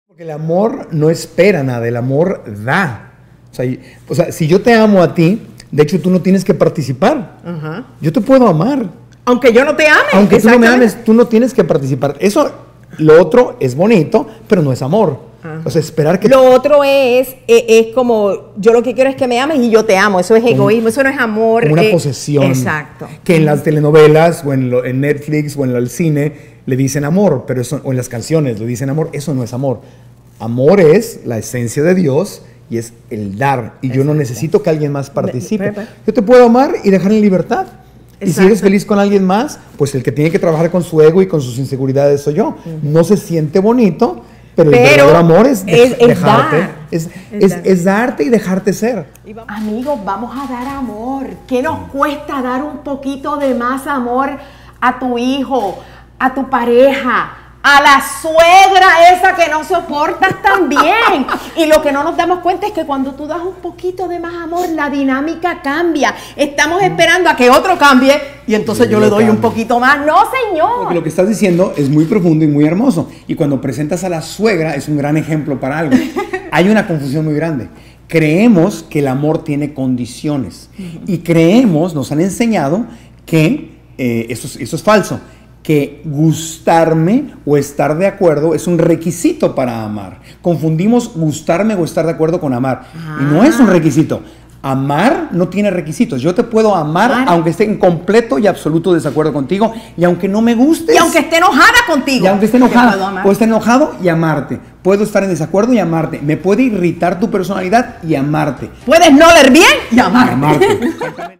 Porque el amor no espera nada, el amor da. O sea, si yo te amo a ti, de hecho tú no tienes que participar. Ajá. Yo te puedo amar. Aunque yo no te ame. Aunque tú no me ames, tú no tienes que participar. Eso, lo otro es bonito, pero no es amor. Ajá. O sea, esperar que... Lo otro es como, yo lo que quiero es que me ames y yo te amo. Eso es egoísmo, eso no es amor. Como una posesión. Exacto. Que en las telenovelas o en Netflix o en el cine le dicen amor, pero eso, o en las canciones le dicen amor. Eso no es amor. Amor es la esencia de Dios y es el dar. Y yo no necesito que alguien más participe. Yo te puedo amar y dejar en libertad. Exacto. Y si eres feliz con alguien más, pues el que tiene que trabajar con su ego y con sus inseguridades soy yo. No se siente bonito, pero el verdadero amor es dejarte. Es darte y dejarte ser. Amigos, vamos a dar amor. ¿Qué nos cuesta dar un poquito de más amor a tu hijo, a tu pareja, a la suegra esa que no soportas también? Y lo que no nos damos cuenta es que cuando tú das un poquito de más amor, la dinámica cambia. Estamos esperando a que otro cambie y entonces yo le doy un poquito más. No, señor. Porque lo que estás diciendo es muy profundo y muy hermoso. Y cuando presentas a la suegra es un gran ejemplo para algo. Hay una confusión muy grande. Creemos que el amor tiene condiciones. Y creemos, nos han enseñado que eso es falso. Que gustarme o estar de acuerdo es un requisito para amar. Confundimos gustarme o estar de acuerdo con amar. Y no es un requisito. Amar no tiene requisitos. Yo te puedo amar aunque esté en completo y absoluto desacuerdo contigo y aunque no me gustes. Y aunque esté enojada contigo. Y aunque esté enojada. Puedo estar enojado y amarte. Puedo estar en desacuerdo y amarte. Me puede irritar tu personalidad y amarte. Puedes no leer bien y amarte.